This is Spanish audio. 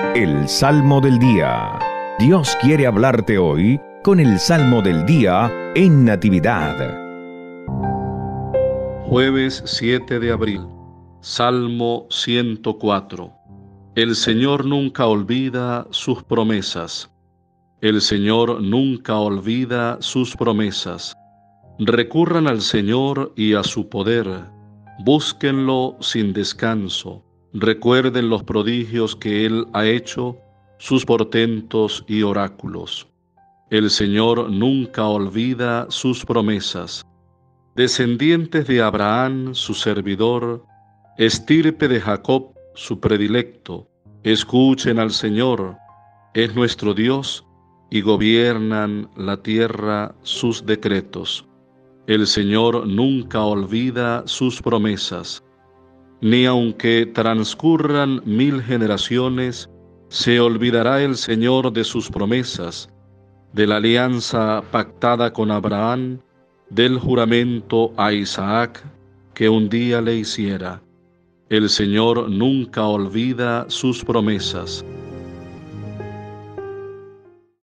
El Salmo del Día. Dios quiere hablarte hoy con el Salmo del Día en Natividad. Jueves 7 de abril. Salmo 104. El Señor nunca olvida sus promesas. El Señor nunca olvida sus promesas. Recurran al Señor y a su poder. Búsquenlo sin descanso. Recuerden los prodigios que Él ha hecho, sus portentos y oráculos. El Señor nunca olvida sus promesas. Descendientes de Abraham, su servidor, estirpe de Jacob, su predilecto, escuchen al Señor, es nuestro Dios, y gobiernan la tierra sus decretos. El Señor nunca olvida sus promesas, ni aunque transcurran 1000 generaciones, se olvidará el Señor de sus promesas, de la alianza pactada con Abraham, del juramento a Isaac que un día le hiciera. El Señor nunca olvida sus promesas.